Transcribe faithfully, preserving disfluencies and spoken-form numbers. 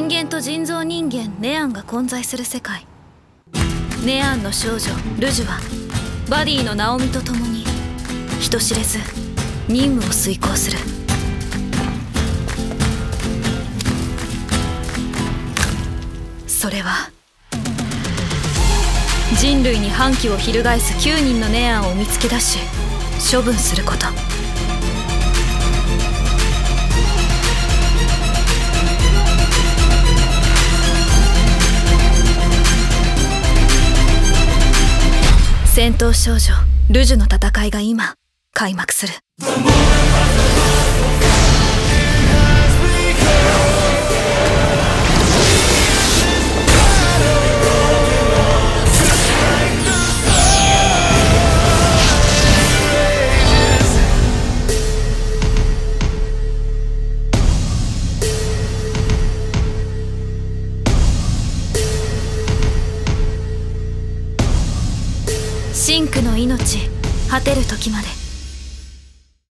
人間と人造人間ネアンが混在する世界。ネアンの少女ルジュはバディのナオミと共に人知れず任務を遂行する。それは人類に反旗を翻すきゅうにんのネアンを見つけ出し処分すること。戦闘少女ルジュの戦いが今開幕する。真紅の命果てる時まで。